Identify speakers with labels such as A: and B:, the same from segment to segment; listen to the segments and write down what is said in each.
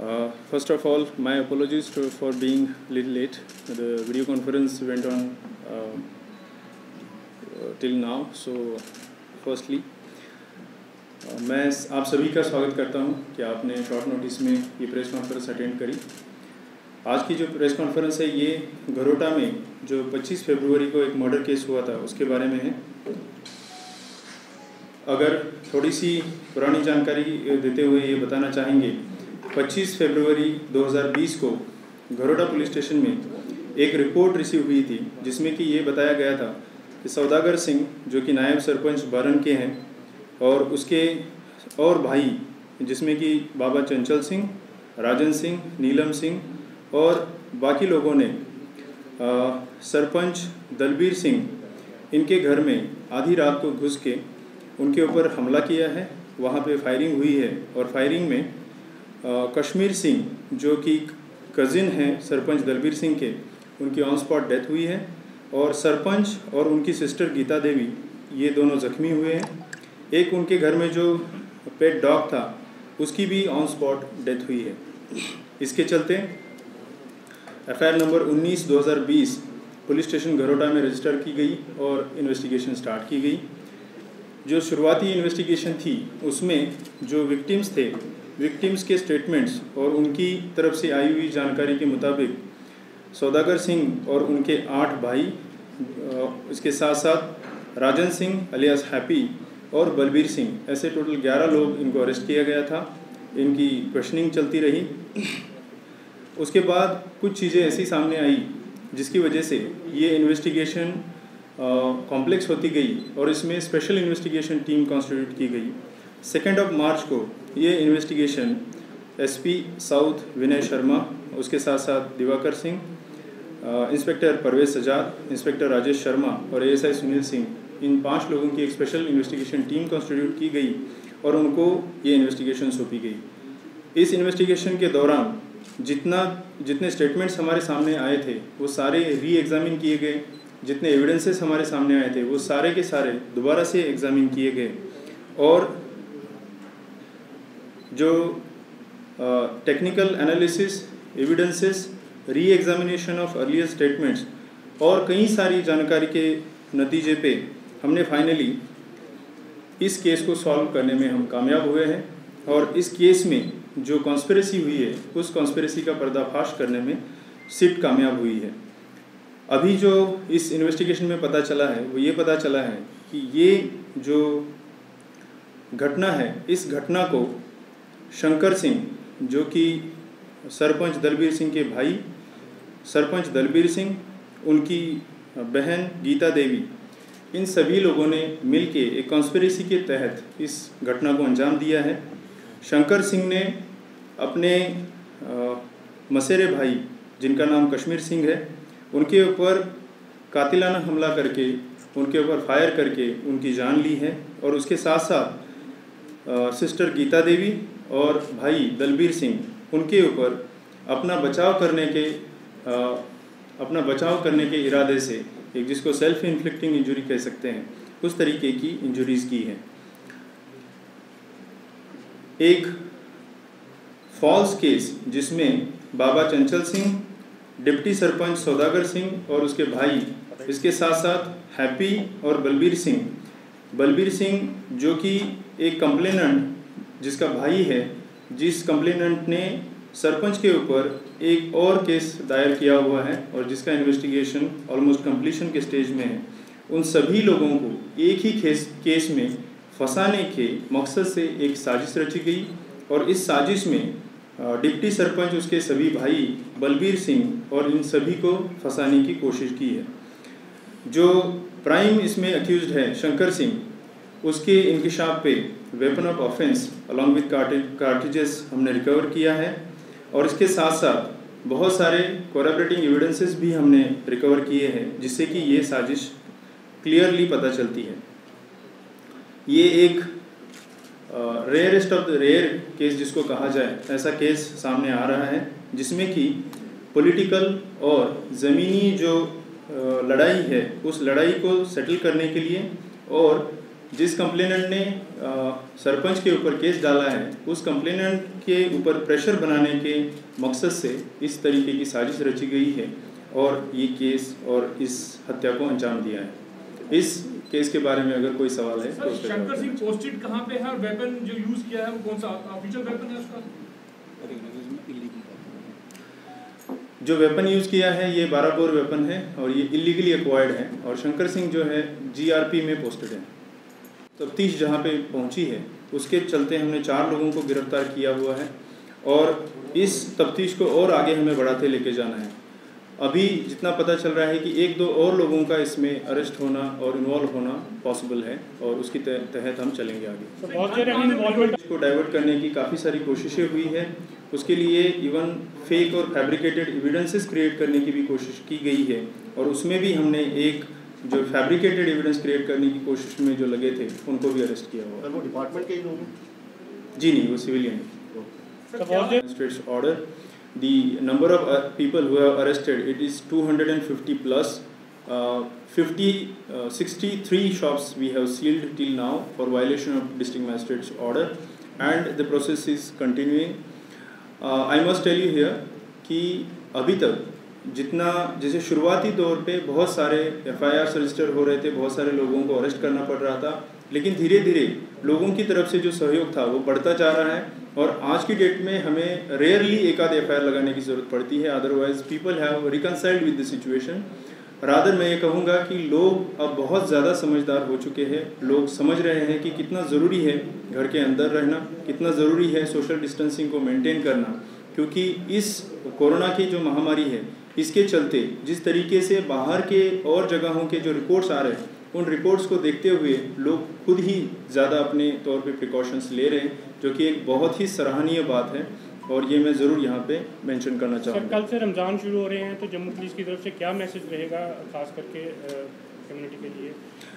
A: First of all, my apologies for being a little late. The video conference went on till now. So, firstly, मैं आप सभी का स्वागत करता हूं कि आपने शॉर्ट नोटिस में ये प्रेस कॉन्फ्रेंस अटेंड करी। आज की जो प्रेस कॉन्फ्रेंस है ये घरोटा में जो 25 फरवरी को एक मर्डर केस हुआ था उसके बारे में है। अगर थोड़ी सी पुरानी जानकारी देते हुए ये बताना चाहेंगे, 25 फरवरी 2020 को घरोटा पुलिस स्टेशन में एक रिपोर्ट रिसीव हुई थी जिसमें कि ये बताया गया था कि सौदागर सिंह जो कि नायब सरपंच बारन के हैं और उसके और भाई जिसमें कि बाबा चंचल सिंह, राजन सिंह, नीलम सिंह और बाकी लोगों ने सरपंच दलबीर सिंह इनके घर में आधी रात को घुस के उनके ऊपर हमला किया है। वहाँ पे फायरिंग हुई है और फायरिंग में कश्मीर सिंह जो कि कज़िन हैं सरपंच दलबीर सिंह के, उनकी ऑन स्पॉट डेथ हुई है और सरपंच और उनकी सिस्टर गीता देवी ये दोनों ज़ख्मी हुए हैं। एक उनके घर में जो पेट डॉग था उसकी भी ऑन स्पॉट डेथ हुई है। इसके चलते FIR number 19/2020 police station Gharota में रजिस्टर की गई और इन्वेस्टिगेशन स्टार्ट की गई। जो शुरुआती इन्वेस्टिगेशन थी उसमें जो विक्टिम्स थे, विक्टिम्स के स्टेटमेंट्स और उनकी तरफ से आई हुई जानकारी के मुताबिक सौदागर सिंह और उनके 8 भाई, इसके साथ साथ राजन सिंह अलियास हैप्पी और बलबीर सिंह, ऐसे टोटल 11 लोग इनको अरेस्ट किया गया था। इनकी क्वेश्चनिंग चलती रही। उसके बाद कुछ चीज़ें ऐसी सामने आई जिसकी वजह से ये इन्वेस्टिगेशन कॉम्प्लेक्स होती गई और इसमें स्पेशल इन्वेस्टिगेशन टीम कॉन्स्टिट्यूट की गई। 2 मार्च को ये investigation SP South Vinay Sharma, उसके साथ साथ दिवाकर सिंह, इंस्पेक्टर परवेज सजाद, इंस्पेक्टर राजेश शर्मा और एएसआई सुनील सिंह, इन 5 लोगों की एक स्पेशल इन्वेस्टिगेशन टीम कॉन्स्टिट्यूट की गई और उनको ये इन्वेस्टिगेशन सौंपी गई। इस इन्वेस्टिगेशन के दौरान जितने स्टेटमेंट्स हमारे सामने आए थे वो सारे री एग्ज़ामिन किए गए। जितने एविडेंसेस हमारे सामने आए थे वो सारे के सारे दोबारा से एग्ज़ामिन किए गए और जो technical analysis, evidences, re examination of earlier statements और कई सारी जानकारी के नतीजे पे हमने फाइनली इस केस को सॉल्व करने में हम कामयाब हुए हैं और इस केस में जो कॉन्स्पिरेसी हुई है उस कॉन्स्पिरेसी का पर्दाफाश करने में सिट कामयाब हुई है। अभी जो इस इन्वेस्टिगेशन में पता चला है वो ये पता चला है कि ये जो घटना है, इस घटना को शंकर सिंह जो कि सरपंच दलबीर सिंह के भाई, सरपंच दलबीर सिंह, उनकी बहन गीता देवी, इन सभी लोगों ने मिलके एक कॉन्स्पिरेसी के तहत इस घटना को अंजाम दिया है। शंकर सिंह ने अपने मसेरे भाई जिनका नाम कश्मीर सिंह है उनके ऊपर कातिलाना हमला करके, उनके ऊपर फायर करके उनकी जान ली है और उसके साथ साथ सिस्टर गीता देवी और भाई दलबीर सिंह उनके ऊपर अपना बचाव करने के इरादे से एक जिसको सेल्फ इन्फ्लिक्टिंग इंजरी कह सकते हैं उस तरीके की इंजरीज की है। एक फॉल्स केस जिसमें बाबा चंचल सिंह, डिप्टी सरपंच सौदागर सिंह और उसके भाई, इसके साथ साथ हैप्पी और बलबीर सिंह जो कि एक कंप्लेनेंट जिसका भाई है, जिस कंप्लेनेंट ने सरपंच के ऊपर एक और केस दायर किया हुआ है और जिसका इन्वेस्टिगेशन ऑलमोस्ट कंप्लीशन के स्टेज में है, उन सभी लोगों को एक ही केस में फंसाने के मकसद से एक साजिश रची गई और इस साजिश में डिप्टी सरपंच, उसके सभी भाई, बलबीर सिंह और इन सभी को फंसाने की कोशिश की है। जो प्राइम इसमें अक्यूज्ड है शंकर सिंह, उसके इंकिशाफ पे weapon of offence along with cartridges हमने रिकवर किया है और इसके साथ साथ बहुत सारे कोरैबोरेटिंग एविडेंसेस भी हमने रिकवर किए हैं जिससे कि ये साजिश क्लियरली पता चलती है। ये एक rarest of the rare case जिसको कहा जाए, ऐसा केस सामने आ रहा है जिसमें कि पॉलिटिकल और ज़मीनी जो लड़ाई है उस लड़ाई को सेटल करने के लिए और जिस कंप्लेनेंट ने सरपंच के ऊपर केस डाला है, उस कंप्लेनेंट के ऊपर प्रेशर बनाने के मकसद से इस तरीके की साजिश रची गई है और ये केस और इस हत्या को अंजाम दिया है। इस केस के बारे में अगर कोई सवाल है तो
B: शंकर सिंह पोस्टेड कहाँ पे है और वेपन जो यूज किया है वो कौन सा ऑफिशियल वेपन है उसका?
A: जो वेपन यूज़ किया है ये 12 बोर वेपन है और ये इलीगली एक्वायर्ड है और शंकर सिंह जो है GRP में पोस्टेड है। तफ्तीश जहाँ पे पहुँची है उसके चलते हमने 4 लोगों को गिरफ्तार किया हुआ है और इस तफ्तीश को और आगे हमें बढ़ाते लेके जाना है। अभी जितना पता चल रहा है कि 1-2 और लोगों का इसमें अरेस्ट होना और इन्वॉल्व होना पॉसिबल है और उसकी तहत हम चलेंगे आगे। इसको डाइवर्ट करने की काफ़ी सारी कोशिशें हुई है। उसके लिए इवन फेक और फैब्रिकेटेड एविडेंसेस क्रिएट करने की भी कोशिश की गई है और उसमें भी हमने एक जो फैब्रिकेटेड एविडेंस क्रिएट करने की कोशिश में जो लगे थे उनको भी अरेस्ट किया हुआ।
C: वो डिपार्टमेंट के ही लोग हैं?
A: जी नहीं, वो सिविलियन है। Order the number of people who are arrested, it is 250 plus. 63 shops we have sealed till now for violation of district magistrate's order and the process is continuing. I must tell you here कि अभी तक जितना जैसे शुरुआती दौर पे बहुत सारे FIRs रजिस्टर हो रहे थे, बहुत सारे लोगों को अरेस्ट करना पड़ रहा था, लेकिन धीरे धीरे लोगों की तरफ से जो सहयोग था वो बढ़ता जा रहा है और आज की डेट में हमें रेयरली एक आध FIR लगाने की ज़रूरत पड़ती है। Otherwise people have reconciled with the situation. Rather मैं ये कहूँगा कि लोग अब बहुत ज़्यादा समझदार हो चुके हैं। लोग समझ रहे हैं कि कितना ज़रूरी है घर के अंदर रहना, कितना ज़रूरी है सोशल डिस्टेंसिंग को मेंटेन करना, क्योंकि इस कोरोना की जो महामारी है इसके चलते जिस तरीके से बाहर के और जगहों के जो रिपोर्ट्स आ रहे हैं उन रिपोर्ट्स को देखते हुए लोग खुद ही ज़्यादा अपने तौर पे प्रिकॉशंस ले रहे हैं, जो कि एक बहुत ही सराहनीय बात है और ये मैं ज़रूर यहाँ पे मेंशन करना चाहूँगा।
D: कल से रमज़ान शुरू हो रहे हैं तो जम्मू पुलिस की तरफ से क्या मैसेज रहेगा खास करके कम्युनिटी के लिए?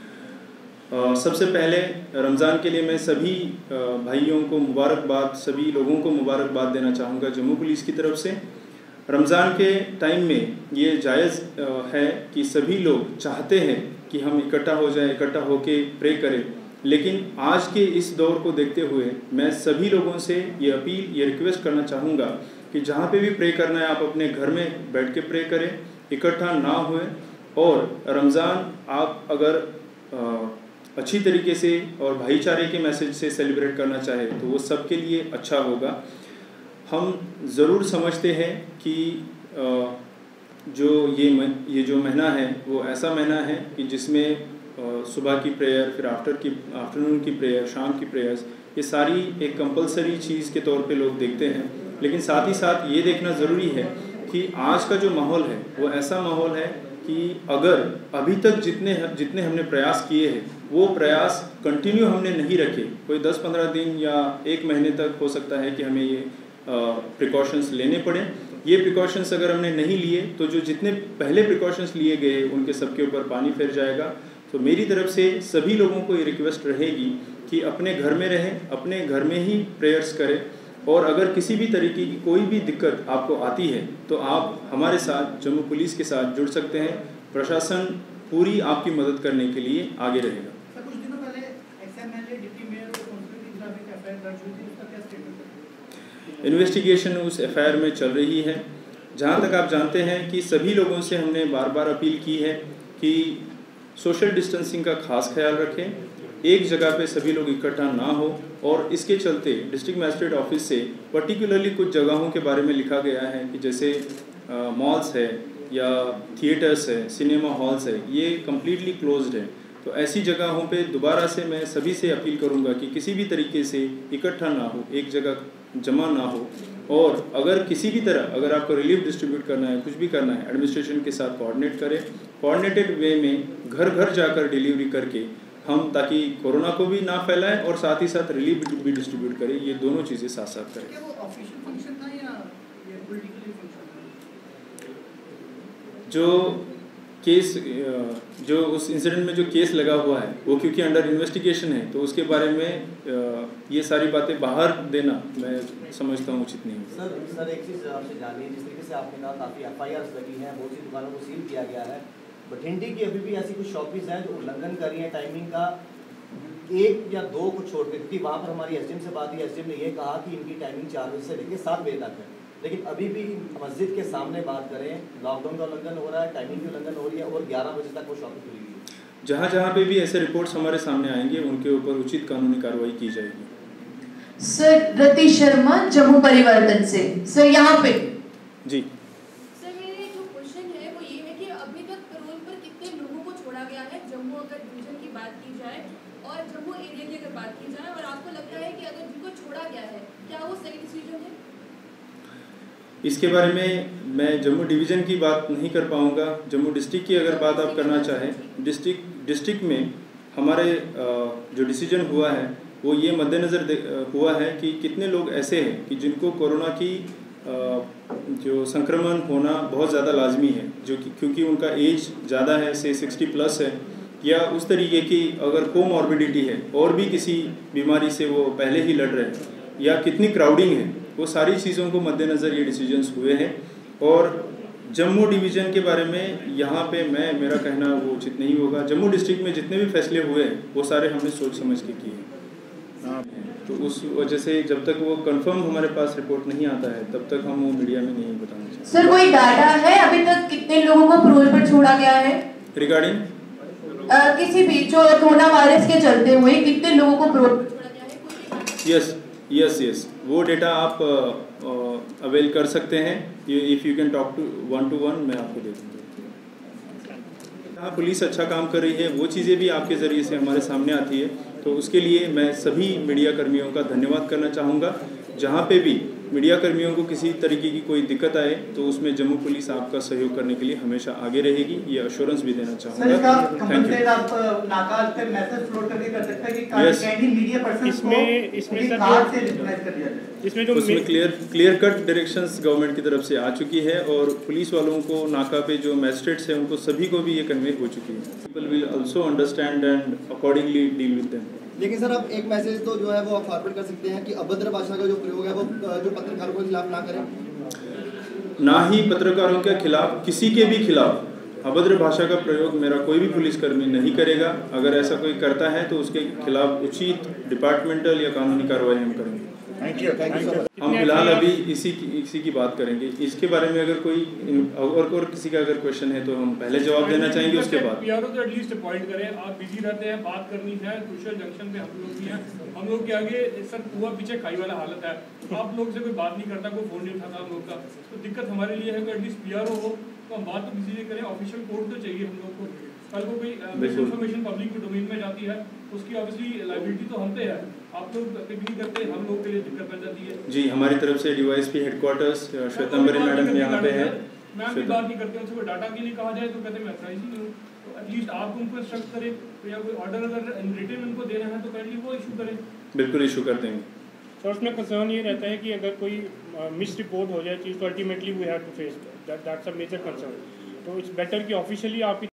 A: सबसे पहले रमज़ान के लिए मैं सभी भाइयों को मुबारकबाद, सभी लोगों को मुबारकबाद देना चाहूँगा जम्मू पुलिस की तरफ से। रमज़ान के टाइम में ये जायज़ है कि सभी लोग चाहते हैं कि हम इकट्ठा हो जाएं, इकट्ठा होके प्रे करें, लेकिन आज के इस दौर को देखते हुए मैं सभी लोगों से ये अपील, ये रिक्वेस्ट करना चाहूँगा कि जहाँ पे भी प्रे करना है आप अपने घर में बैठ के प्रे करें, इकट्ठा ना हुए। और रमज़ान आप अगर अच्छी तरीके से और भाईचारे के मैसेज से सेलिब्रेट करना चाहे तो वो सबके लिए अच्छा होगा। हम ज़रूर समझते हैं कि जो ये जो महीना है वो ऐसा महीना है कि जिसमें सुबह की प्रेयर, फिर आफ्टरनून की प्रेयर, शाम की प्रेयर्स, ये सारी एक कंपलसरी चीज़ के तौर पे लोग देखते हैं, लेकिन साथ ही साथ ये देखना ज़रूरी है कि आज का जो माहौल है वो ऐसा माहौल है कि अगर अभी तक जितने हमने प्रयास किए हैं वो प्रयास कंटिन्यू हमने नहीं रखे, कोई 10-15 दिन या 1 महीने तक हो सकता है कि हमें ये प्रिकॉशंस लेने पड़े। ये प्रिकॉशंस अगर हमने नहीं लिए तो जो जितने पहले प्रिकॉशंस लिए गए उनके सबके ऊपर पानी फिर जाएगा। तो मेरी तरफ से सभी लोगों को ये रिक्वेस्ट रहेगी कि अपने घर में रहें, अपने घर में ही प्रेयर्स करें और अगर किसी भी तरीके की कोई भी दिक्कत आपको आती है तो आप हमारे साथ, जम्मू पुलिस के साथ जुड़ सकते हैं। प्रशासन पूरी आपकी मदद करने के लिए आगे रहेगा।
E: कुछ दिनों पहले एक्स-एमएलए, डिप्टी मेयर और काउंसिलर के खिलाफ एक एफआईआर दर्ज हुई थी, उसका क्या स्टेटमेंट है?
A: इन्वेस्टिगेशन उस एफआईआर में चल रही है। जहाँ तक आप जानते हैं कि सभी लोगों से हमने बार बार अपील की है कि सोशल डिस्टेंसिंग का खास ख्याल रखें, एक जगह पे सभी लोग इकट्ठा ना हो और इसके चलते डिस्ट्रिक्ट मजिस्ट्रेट ऑफिस से पर्टिकुलरली कुछ जगहों के बारे में लिखा गया है कि जैसे मॉल्स है या थिएटर्स है, सिनेमा हॉल्स है, ये कम्प्लीटली क्लोज्ड है। तो ऐसी जगहों पे दोबारा से मैं सभी से अपील करूंगा कि किसी भी तरीके से इकट्ठा ना हो, एक जगह जमा ना हो और अगर किसी भी तरह अगर आपको रिलीफ डिस्ट्रीब्यूट करना है, कुछ भी करना है, एडमिनिस्ट्रेशन के साथ कोऑर्डिनेट करें, कोऑर्डिनेटेड वे में घर घर जाकर डिलीवरी करके हम ताकि कोरोना को भी ना फैलाएं और साथ ही साथ रिलीफ भी डिस्ट्रीब्यूट करें। ये दोनों चीज़ें साथ साथ करें।
E: क्या वो ऑफिशियल फंक्शन था या ये पॉलिटिकल फंक्शन था?
A: जो केस जो उस इंसिडेंट में जो केस लगा हुआ है वो क्योंकि अंडर इन्वेस्टिगेशन है तो उसके बारे में ये सारी बातें बाहर देना मैं समझता हूँ उचित नहीं है।
C: सर एक चीज़ आपसे जानिए, जिस तरीके से आपने कहा काफ़ी FIRs लगी हैं, बहुत सी दुकानों को सील किया गया है, बठिंडी की अभी भी ऐसी कुछ शॉपिस हैं जो उल्लंघन कर रही हैं टाइमिंग का, एक या दो को छोड़ के, क्योंकि वहाँ पर हमारी एसडीएम से बात हुई, एसडीएम ने ये कहा कि इनकी टाइमिंग 4 बजे से लेकर 7 बजे तक है, लेकिन अभी भी मस्जिद के सामने बात करें, लॉकडाउन का उल्लंघन हो रहा है, टाइमिंग की उल्लंघन हो रही है और 11 बजे तक वो शॉप खुली हुई है।
A: जहाँ जहाँ पे भी ऐसे रिपोर्ट्स हमारे सामने आएंगे उनके ऊपर उचित कानूनी कार्रवाई की जाएगी।
F: सर, रति शर्मा, जम्मू परिवर्तन से। सर, यहाँ पे
A: जी
G: सर, मेरे जो क्वेश्चन है वो ये है कि अभी तक पैरोल पर कितने लोगों को छोड़ा गया है, जम्मू अगर डिवीजन की बात की जाए और जम्मू एरिया की अगर बात की जाए, और आपको लगता है कि अगर जिनको छोड़ा गया है क्या वो सही डिसीजन है?
A: इसके बारे में मैं जम्मू डिवीज़न की बात नहीं कर पाऊँगा। जम्मू डिस्ट्रिक्ट की अगर बात आप करना चाहें, डिस्ट्रिक्ट में हमारे जो डिसीजन हुआ है वो ये मद्देनज़र हुआ है कि कितने लोग ऐसे हैं कि जिनको कोरोना की जो संक्रमण होना बहुत ज़्यादा लाजमी है, जो कि क्योंकि उनका एज ज़्यादा है, से 60+ है, या उस तरीके की अगर कोमॉर्बिडिटी है और भी किसी बीमारी से वो पहले ही लड़ रहे हैं, या कितनी क्राउडिंग है, वो सारी चीज़ों को मद्देनज़र ये डिसीजंस हुए हैं। और जम्मू डिवीज़न के बारे में यहाँ पे मेरा कहना वो उचित नहीं होगा। जम्मू डिस्ट्रिक्ट में जितने भी फैसले हुए हैं वो सारे हमने सोच समझ के किए हैं। तो उस वजह से जब तक वो कंफर्म हमारे पास रिपोर्ट नहीं आता है तब तक हम वो मीडिया में नहीं बताना चाहते।
F: सर, कोई डाटा है अभी तक कितने लोगों को पैरोल पर छोड़ा गया है?
A: रिगार्डिंग
F: किसी भी जो कोरोना वायरस के चलते हुए कितने लोगों को पैरोल पर छोड़ा गया है? कोई भी
A: यस वो डेटा आप अवेल कर सकते हैं। If you can talk to 1-to-1 मैं आपको दे दूँगा। हाँ, पुलिस अच्छा काम कर रही है, वो चीज़ें भी आपके ज़रिए से हमारे सामने आती है, तो उसके लिए मैं सभी मीडिया कर्मियों का धन्यवाद करना चाहूँगा। जहाँ पे भी मीडिया कर्मियों को किसी तरीके की कोई दिक्कत आए तो उसमें जम्मू पुलिस आपका सहयोग करने के लिए हमेशा आगे रहेगी, ये अश्योरेंस भी देना चाहूँगा। Thank you. उसमें क्लियर कट डायरेक्शंस गवर्नमेंट की तरफ से आ चुकी है और पुलिस वालों को नाका पे जो मैजिस्ट्रेट्स हैं उनको सभी को भी ये कन्वे हो चुकी है। People will also understand and accordingly deal with them.
H: लेकिन सर, आप एक मैसेज तो जो है वो फॉरवर्ड कर सकते हैं कि अभद्र भाषा का जो प्रयोग है वो जो पत्रकारों के खिलाफ ना करें।
A: ना ही पत्रकारों के खिलाफ, किसी के भी खिलाफ अभद्र भाषा का प्रयोग मेरा कोई भी पुलिसकर्मी नहीं करेगा। अगर ऐसा कोई करता है तो उसके खिलाफ उचित डिपार्टमेंटल या कानूनी कार्रवाई हम करेंगे।
H: थैंक यू
A: हम फिलहाल अभी इसी की बात करेंगे। इसके बारे में अगर कोई और किसी का अगर क्वेश्चन है तो हम पहले जवाब देना चाहेंगे, उसके बाद
B: पीआरओ तो एटलीस्ट अपॉइंट करें। आप बिजी रहते हैं, बात करनी है, क्रूशियल जंक्शन पे हम लोग भी हैं, हम लोग के आगे सर हुआ पीछे खाई वाला हालत है। आप लोग से कोई बात नहीं करता, कोई फोन नहीं उठाता हम लोग का, तो दिक्कत हमारे लिए है कि एटलीस्ट पीआरओ हो तो हम बात तो बिजी करें। ऑफिशियल कोड तो चाहिए हम लोग को। कल को कोई इन्फॉर्मेशन पब्लिक के डोमेन में जाती है उसकी ऑब्वियसली लायबिलिटी तो हम पे है। आप लोग पिक नहीं करते, हम लोग के लिए दिक्कत बन जाती है।
A: जी, हमारी तरफ से डीवाईएसपी हेडक्वार्टर्स श्वेतांबरी मैडम यहाँ पे है।
B: मैम भी बात नहीं करते, उनसे कोई डाटा के लिए कहा जाए तो कहते मैं अथराइज ही नहीं हूँ। तो एटलीस्ट आप उनको इंस्ट्रक्ट करें या कोई ऑर्डर अगर रिटन उनको देना है तो काइंडली वो इशू करें।
A: बिल्कुल इशू कर देंगे।
D: तो उसमें कंसर्न ये रहता है कि अगर कोई मिस रिपोर्ट हो जाए चीज़ तो ultimately we have to face that's a major concern. तो इट्स बेटर कि ऑफिशियली आप